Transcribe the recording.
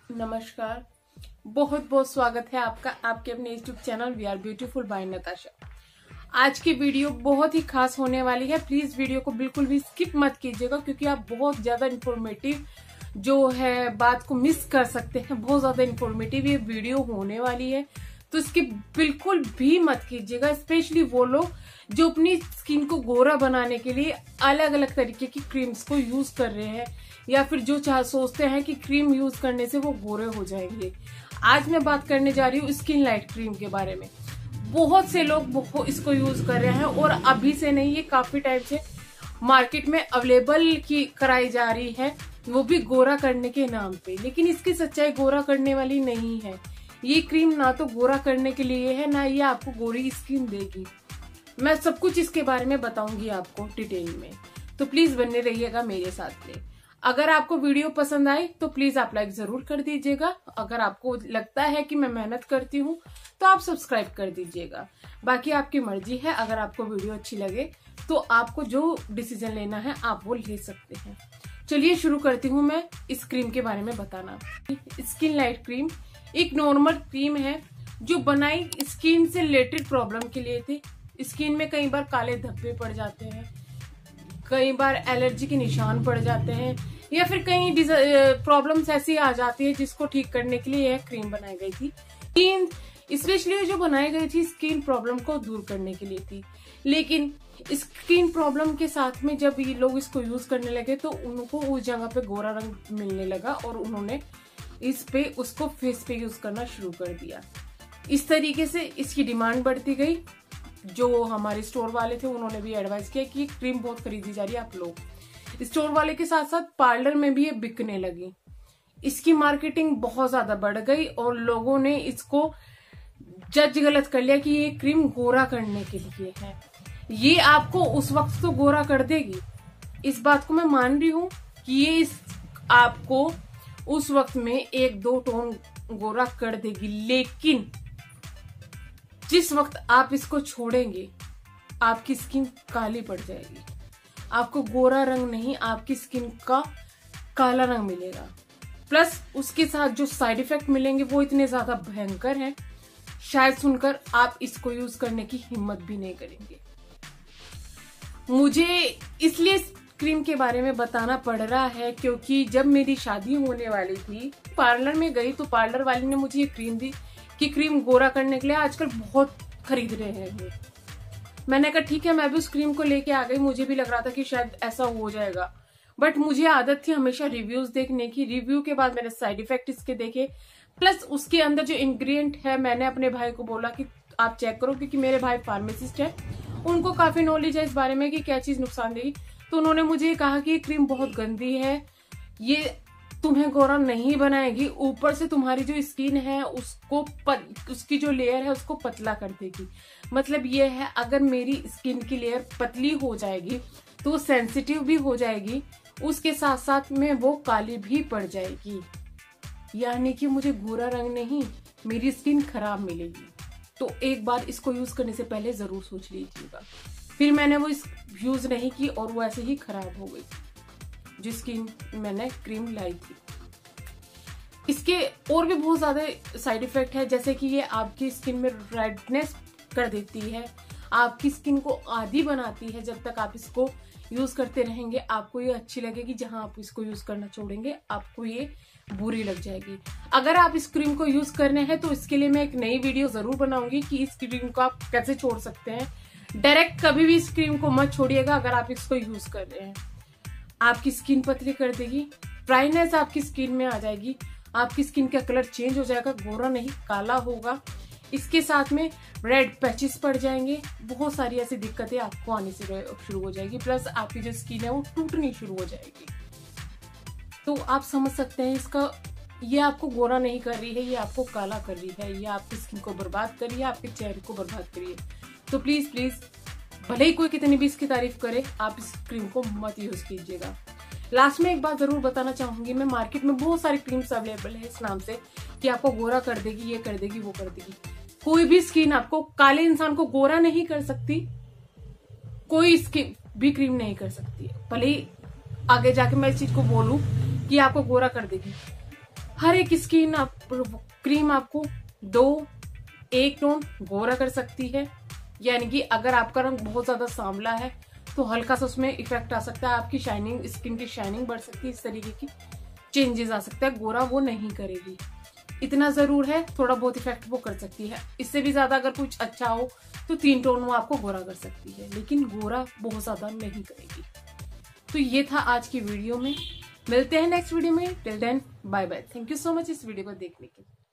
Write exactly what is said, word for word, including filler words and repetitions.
नमस्कार, बहुत बहुत स्वागत है आपका आपके अपने YouTube channel we are beautiful by Natasha. आज की वीडियो बहुत ही खास होने वाली है। प्लीज वीडियो को बिल्कुल भी स्किप मत कीजिएगा क्योंकि आप बहुत ज्यादा इंफॉर्मेटिव जो है बात को मिस कर सकते हैं। बहुत ज्यादा इंफॉर्मेटिव ये वीडियो होने वाली है, तो इसकी बिल्कुल भी मत कीजिएगा। स्पेशली वो लोग जो अपनी स्किन को गोरा बनाने के लिए अलग अलग तरीके की क्रीम्स को यूज कर रहे हैं या फिर जो चाह सोचते हैं कि क्रीम यूज करने से वो गोरे हो जाएंगे। आज मैं बात करने जा रही हूँ स्किन लाइट क्रीम के बारे में। बहुत से लोग इसको यूज कर रहे हैं और अभी से नहीं, ये काफी टाइम से मार्केट में अवेलेबल की कराई जा रही है, वो भी गोरा करने के नाम पे। लेकिन इसकी सच्चाई गोरा करने वाली नहीं है। ये क्रीम ना तो गोरा करने के लिए है, ना ये आपको गोरी स्किन देगी। मैं सब कुछ इसके बारे में बताऊंगी आपको डिटेल में, तो प्लीज बने रहिएगा मेरे साथ में। अगर आपको वीडियो पसंद आई तो प्लीज आप लाइक जरूर कर दीजिएगा। अगर आपको लगता है कि मैं मेहनत करती हूँ तो आप सब्सक्राइब कर दीजिएगा। बाकी आपकी मर्जी है। अगर आपको वीडियो अच्छी लगे तो आपको जो डिसीजन लेना है आप वो ले सकते हैं। चलिए शुरू करती हूँ मैं इस क्रीम के बारे में बताना। स्किन लाइट क्रीम एक नॉर्मल क्रीम है जो बनाई स्किन से रिलेटेड प्रॉब्लम के लिए थी। स्किन में कई बार काले धब्बे पड़ जाते हैं, कई बार एलर्जी के निशान पड़ जाते हैं, या फिर कई प्रॉब्लम्स ऐसी आ जाती है जिसको ठीक करने के लिए यह क्रीम बनाई गई थी। स्किन स्पेशली जो बनाई गई थी स्किन प्रॉब्लम को दूर करने के लिए थी। लेकिन स्किन प्रॉब्लम के साथ में जब ये लोग इसको यूज करने लगे तो उनको उस जगह पे गोरा रंग मिलने लगा और उन्होंने इस पे उसको फेस पे यूज करना शुरू कर दिया। इस तरीके से इसकी डिमांड बढ़ती गई। जो हमारे स्टोर वाले थे उन्होंने भी एडवाइस किया कि ये क्रीम बहुत खरीदी जा रही है, आप लोग। स्टोर वाले के साथ साथ पार्लर में भी ये बिकने लगी। इसकी मार्केटिंग बहुत ज्यादा बढ़ गई और लोगों ने इसको जज गलत कर लिया कि ये क्रीम गोरा करने के लिए है। ये आपको उस वक्त तो गोरा कर देगी, इस बात को मैं मान रही हूं कि ये इस आपको उस वक्त में एक दो टोन गोरा कर देगी। लेकिन जिस वक्त आप इसको छोड़ेंगे आपकी स्किन काली पड़ जाएगी। आपको गोरा रंग नहीं, आपकी स्किन का काला रंग मिलेगा। प्लस उसके साथ जो साइड इफेक्ट मिलेंगे वो इतने ज्यादा भयंकर हैं, शायद सुनकर आप इसको यूज करने की हिम्मत भी नहीं करेंगे। मुझे इसलिए क्रीम के बारे में बताना पड़ रहा है क्योंकि जब मेरी शादी होने वाली थी, पार्लर में गई तो पार्लर वाली ने मुझे ये क्रीम दी कि क्रीम गोरा करने के लिए आजकल बहुत खरीद रहे हैं। मैंने कहा ठीक है, मैं भी उस क्रीम को लेके आ गई। मुझे भी लग रहा था कि शायद ऐसा हो जाएगा, बट मुझे आदत थी हमेशा रिव्यूज देखने की। रिव्यू के बाद मैंने साइड इफेक्ट इसके देखे, प्लस उसके अंदर जो इंग्रेडिएंट है मैंने अपने भाई को बोला कि आप चेक करो, क्योंकि मेरे भाई फार्मासिस्ट है, उनको काफी नॉलेज है इस बारे में कि क्या चीज नुकसान देगी। तो उन्होंने मुझे कहा कि ये क्रीम बहुत गंदी है, ये तुम्हें गोरा नहीं बनाएगी, ऊपर से तुम्हारी जो स्किन है उसको पत, उसकी जो लेयर है उसको पतला कर देगी। मतलब ये है, अगर मेरी स्किन की लेयर पतली हो जाएगी तो वो सेंसिटिव भी हो जाएगी, उसके साथ साथ में वो काली भी पड़ जाएगी। यानी कि मुझे गोरा रंग नहीं, मेरी स्किन खराब मिलेगी। तो एक बार इसको यूज करने से पहले जरूर सोच लीजिएगा। फिर मैंने वो यूज नहीं की और वो ऐसे ही खराब हो गई जो स्किन मैंने क्रीम लाई थी। इसके और भी बहुत ज्यादा साइड इफेक्ट है, जैसे कि ये आपकी स्किन में रेडनेस कर देती है, आपकी स्किन को आदी बनाती है। जब तक आप इसको यूज करते रहेंगे आपको ये अच्छी लगेगी, जहां आप इसको यूज करना छोड़ेंगे आपको ये बुरी लग जाएगी। अगर आप इस क्रीम को यूज करने हैं तो इसके लिए मैं एक नई वीडियो जरूर बनाऊंगी कि इस क्रीम को आप कैसे छोड़ सकते हैं। डायरेक्ट कभी भी इस क्रीम को मत छोड़िएगा। अगर आप इसको यूज कर रहे हैं आपकी स्किन पतली कर देगी, ड्राइनेस आपकी स्किन में आ जाएगी, आपकी स्किन का कलर चेंज हो जाएगा, गोरा नहीं काला होगा। इसके साथ में रेड पैचेस पड़ जाएंगे, बहुत सारी ऐसी दिक्कतें आपको आने से शुरू हो जाएगी। प्लस आपकी जो स्किन है वो टूटनी शुरू हो जाएगी। तो आप समझ सकते हैं इसका, ये आपको गोरा नहीं कर रही है, ये आपको काला कर रही है, ये आपकी स्किन को बर्बाद कर रही है, आपके चेहरे को बर्बाद कर रही है। तो प्लीज प्लीज भले ही कोई कितनी भी इसकी तारीफ करे, आप इस क्रीम को मत यूज कीजिएगा। लास्ट में एक बात जरूर बताना चाहूंगी, मैं मार्केट में बहुत सारी क्रीम्स अवेलेबल है इस नाम से कि आपको गोरा कर देगी, ये कर देगी, वो कर देगी। कोई भी स्किन आपको, काले इंसान को गोरा नहीं कर सकती, कोई स्किन भी क्रीम नहीं कर सकती है। भले ही आगे जाके मैं इस चीज को बोलूं कि आपको गोरा कर देगी, हर एक स्किन आप, क्रीम आपको दो एक टोन गोरा कर सकती है। यानी कि अगर आपका रंग बहुत ज्यादा सांवला है तो हल्का सा उसमें इफेक्ट आ सकता है, आपकी शाइनिंग, स्किन की शाइनिंग बढ़ सकती है, इस तरीके की चेंजेस आ सकता है। गोरा वो नहीं करेगी, इतना जरूर है, थोड़ा बहुत इफेक्ट वो कर सकती है। इससे भी ज्यादा अगर कुछ अच्छा हो तो तीन टोन वो आपको गोरा कर सकती है, लेकिन गोरा बहुत ज्यादा नहीं करेगी। तो ये था आज की वीडियो में, मिलते हैं नेक्स्ट वीडियो में। Till then bye bye. Thank you so much इस वीडियो को देखने के लिए।